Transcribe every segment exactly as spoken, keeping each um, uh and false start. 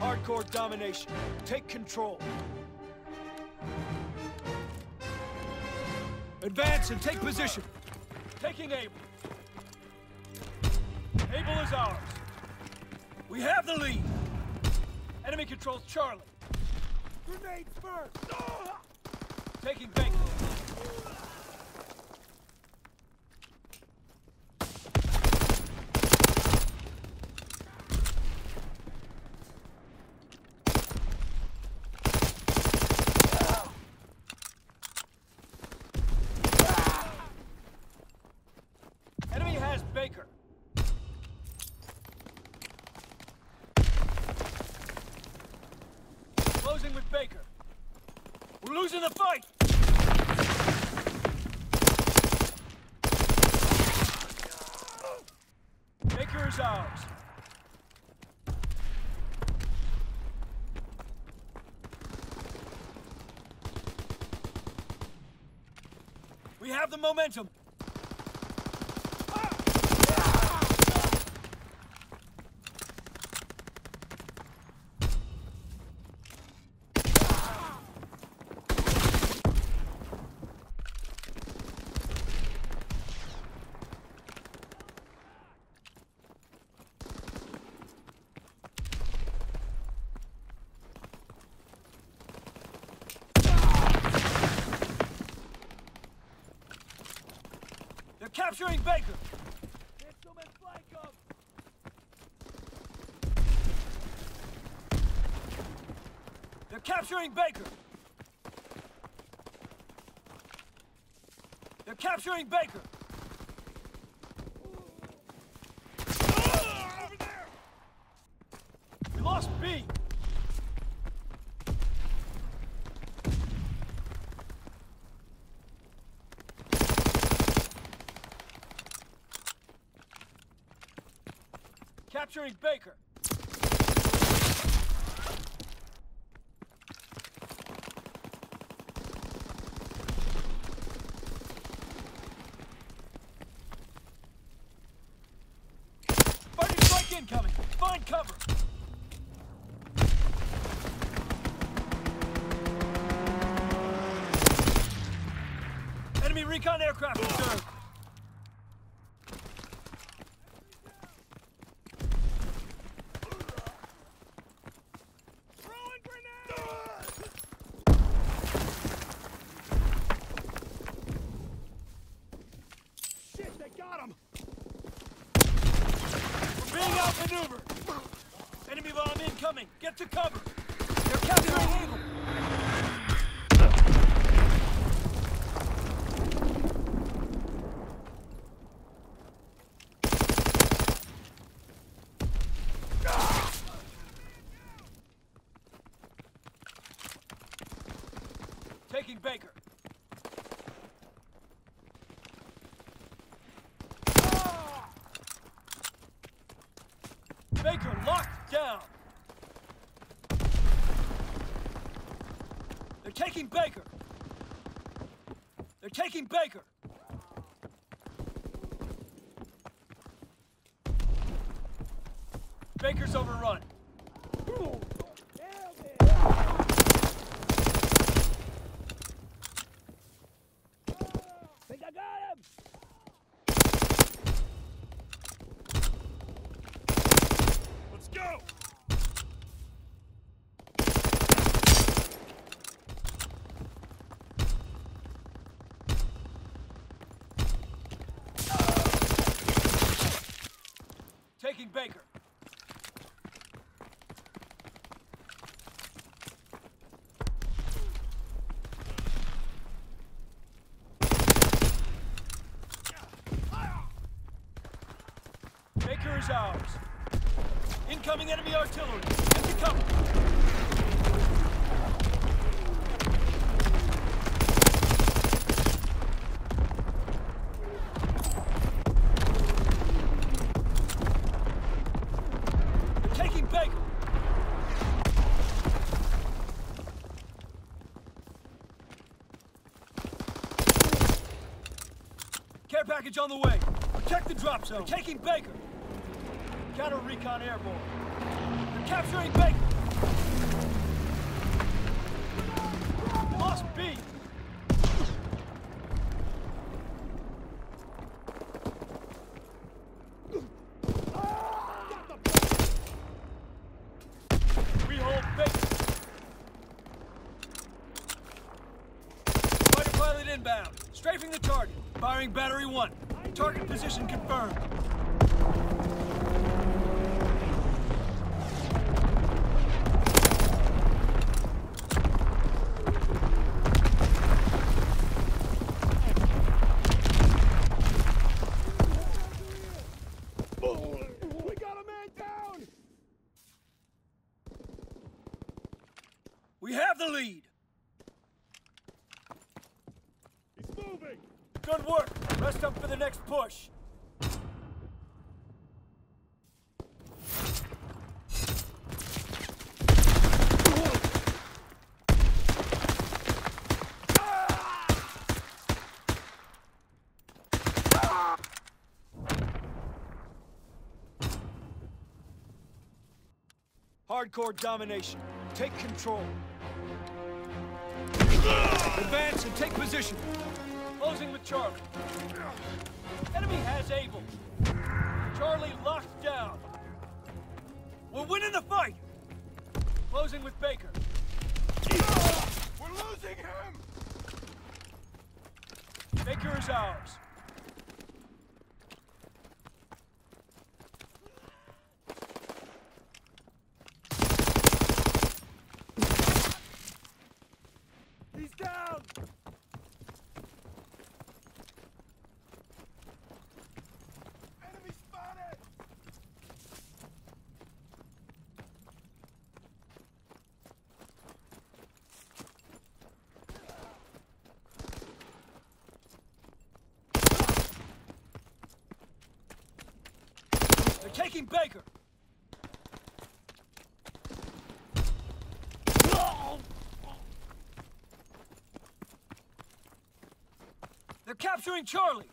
Hardcore domination. Take control. Advance and take position. Taking Able. Able is ours. We have the lead. Enemy controls Charlie. Grenades first. Oh! Taking Baker. Enemy has Baker. Closing with Baker. We're losing the fight! Baker is ours. We have the momentum. They're capturing Baker! Hit them and flank them! They're capturing Baker! They're capturing Baker! Oh, over there! We lost B! Capturing Baker. Fighting strike incoming. Find cover. Enemy recon aircraft observed. Got him! We're being outmaneuvered! Enemy bomb incoming! Get to cover! They're capturing Able! Taking Baker! Baker locked down! They're taking Baker! They're taking Baker! Baker's overrun. Think I got him! Let's go! Taking Baker. Baker is ours. Incoming enemy artillery. Get to cover. They're taking Baker. Care package on the way. Protect the drop zone. They're taking Baker. Counter recon airborne. They're capturing Baker. Strafing the target. Firing battery one. Target position confirmed. We got a man down! We have the lead. He's moving! Good work. Rest up for the next push. Hardcore domination. Take control. Advance and take position. Closing with Charlie. Enemy has Able. Charlie locked down. We're winning the fight. Closing with Baker. We're losing him! Baker is ours. He's down! Enemy spotted! They're taking Baker. They're capturing Charlie.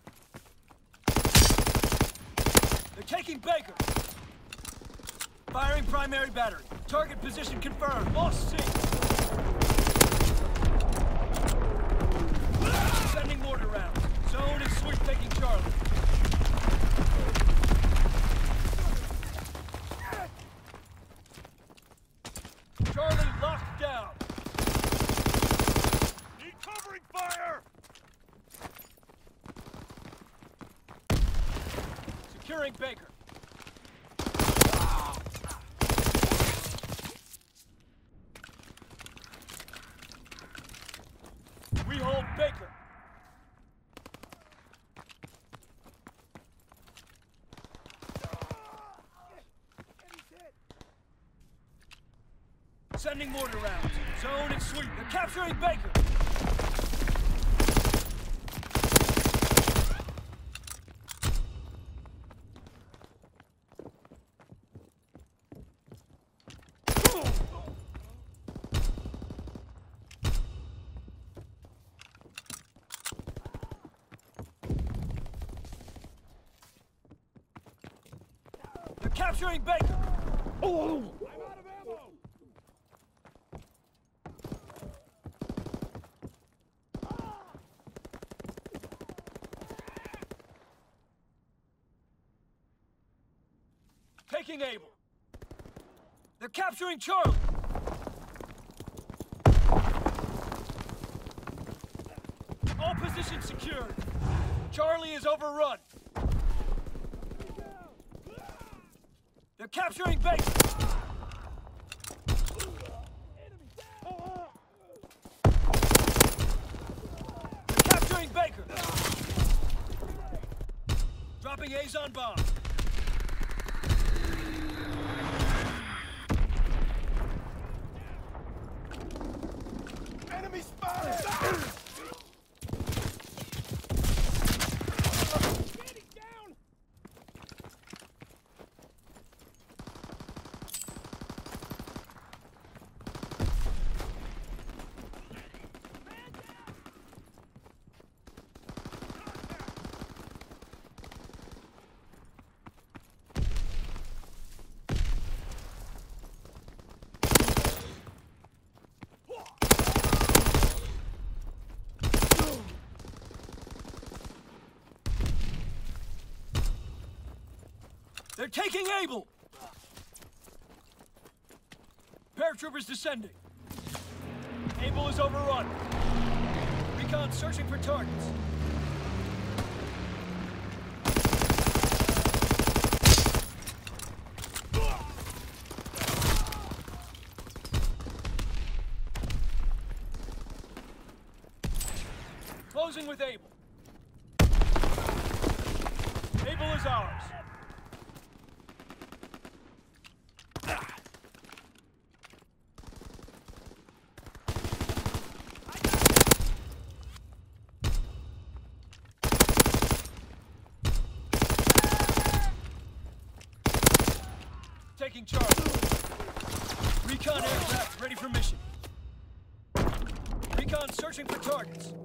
They're taking Baker. Firing primary battery. Target position confirmed. Lost C. Sending mortar rounds. Zone is sweep taking Charlie. Charlie locked down. Need covering fire! Securing Baker. We hold Baker. Sending mortar rounds. Zone and sweep. They're capturing Baker. They're capturing Baker. Oh! I'm out of ammo! Taking Able. They're capturing Charlie. All positions secured. Charlie is overrun. They're capturing Baker. They're capturing Baker. Dropping Azon bomb. Enemy spotted! Getting down! They're taking Able. Paratroopers descending. Able is overrun. Recon searching for targets. Closing with Able. Able is ours. Taking charge. Recon aircraft ready for mission. Recon searching for targets.